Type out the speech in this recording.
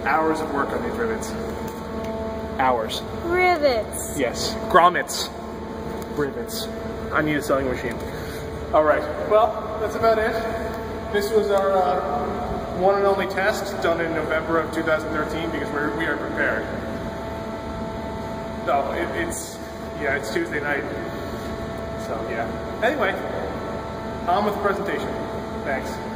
hours of work on these rivets. Hours. Rivets. Yes. Grommets. Rivets. I need a sewing machine. All right. Well, that's about it. This was our one and only test done in November of 2013 because we are prepared. No, it's Tuesday night. So yeah. Anyway, on with the presentation. Thanks.